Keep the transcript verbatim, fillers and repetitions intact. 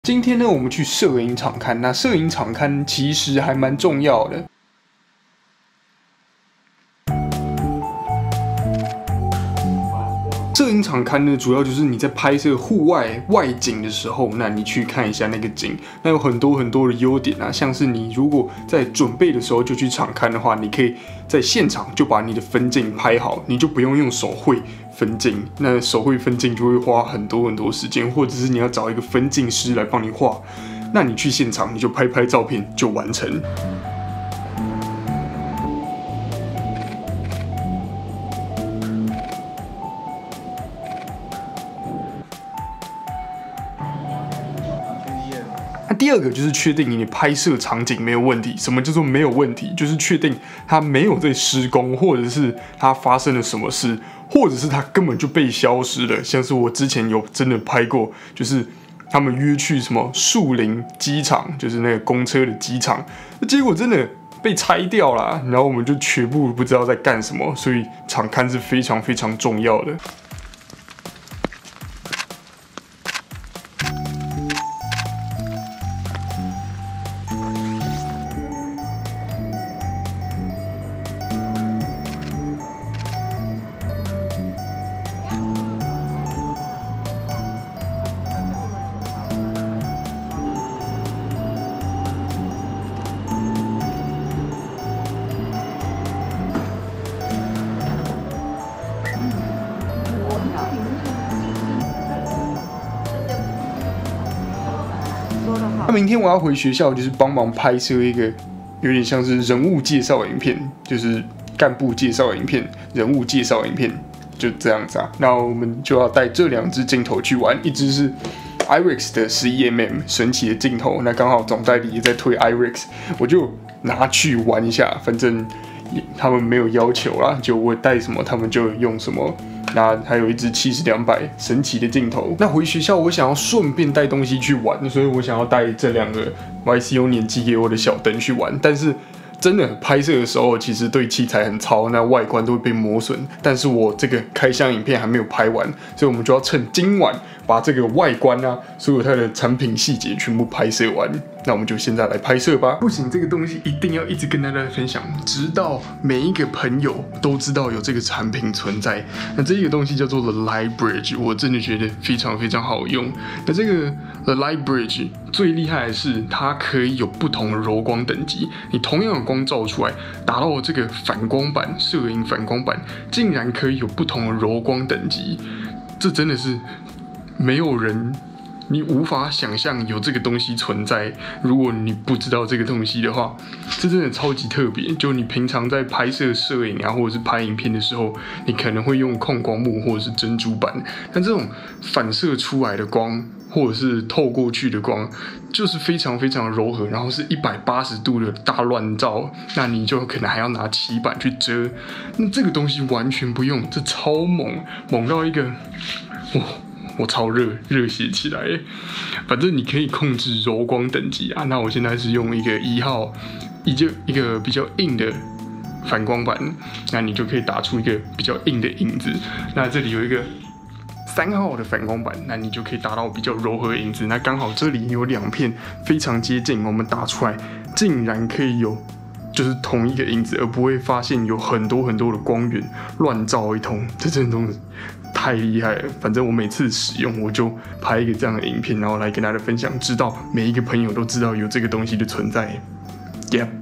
今天呢，我们去摄影场看。那摄影场看其实还蛮重要的。摄影场看呢，主要就是你在拍摄户外外景的时候，那你去看一下那个景，那有很多很多的优点啊，像是你如果在准备的时候就去场看的话，你可以在现场就把你的分镜拍好，你就不用用手绘分镜，那手绘分镜就会花很多很多时间，或者是你要找一个分镜师来帮你画，那你去现场你就拍拍照片就完成。那第二个就是确定你的拍摄场景没有问题。什么叫做没有问题？就是确定它没有在施工，或者是它发生了什么事，或者是它根本就被消失了。像是我之前有真的拍过，就是他们约去什么树林机场，就是那个公车的机场，结果真的被拆掉了，然后我们就全部不知道在干什么。所以场勘是非常非常重要的。那明天我要回学校，就是帮忙拍摄一个有点像是人物介绍影片，就是干部介绍影片、人物介绍影片，就这样子啊。那我们就要带这两支镜头去玩，一支是 I R I X 的 十一 mm 神奇的镜头，那刚好总代理也在推 I R I X， 我就拿去玩一下，反正他们没有要求啦，就我带什么他们就用什么。那还有一支七十两百神奇的镜头。那回学校我想要顺便带东西去玩，所以我想要带这两个 Y C 有年寄给我的小灯去玩。但是真的拍摄的时候，其实对器材很糙，那外观都会被磨损。但是我这个开箱影片还没有拍完，所以我们就要趁今晚把这个外观啊，所有它的产品细节全部拍摄完。那我们就现在来拍摄吧。不行，这个东西一定要一直跟大家分享，直到每一个朋友都知道有这个产品存在。那这个东西叫做 The Light Bridge， 我真的觉得非常非常好用。那这个 The Light Bridge 最厉害的是，它可以有不同的柔光等级。你同样的光照出来，达到这个反光板、摄影反光板，竟然可以有不同的柔光等级，这真的是没有人。你无法想象有这个东西存在，如果你不知道这个东西的话，这真的超级特别。就你平常在拍摄摄影啊，或者是拍影片的时候，你可能会用控光幕或者是珍珠板，但这种反射出来的光，或者是透过去的光，就是非常非常柔和，然后是一百八十度的大乱照，那你就可能还要拿漆板去遮。那这个东西完全不用，这超猛，猛到一个哇！我超热，热血起来！反正你可以控制柔光等级啊。那我现在是用一个一号，一个一个比较硬的反光板，那你就可以打出一个比较硬的影子。那这里有一个三号的反光板，那你就可以达到比较柔和的影子。那刚好这里有两片非常接近，我们打出来竟然可以有就是同一个影子，而不会发现有很多很多的光源乱照一通。这真的是太厉害了！反正我每次使用，我就拍一个这样的影片，然后来跟大家分享，知道每一个朋友都知道有这个东西的存在。Yeah。